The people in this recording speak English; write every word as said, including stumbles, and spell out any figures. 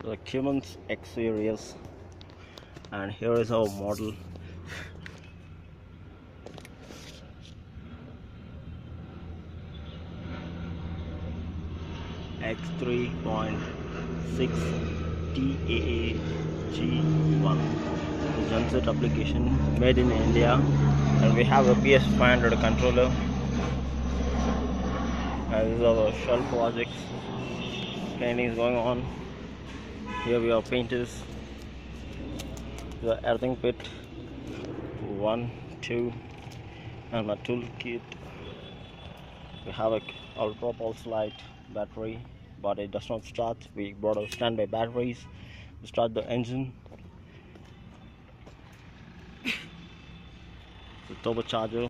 the Cummins X series, and here is our model. X three point six T A A G one genset application, made in India, and we have a P S five hundred controller. And these are the shell projects. Painting is going on. Here we have painters. The earthing pit, one, two, and a tool kit. We have a ultra pulse light battery, but it does not start. We brought a standby batteries to start the engine. The turbocharger.